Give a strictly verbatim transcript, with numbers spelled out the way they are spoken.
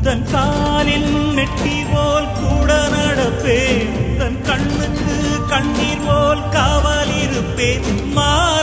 உந்தன் காலில் மெட்டி போல் கூட நடப்பேன், உந்தன் கண்ணுக்கு கண்ணீர் போல் காவல் இருப்பேன். மா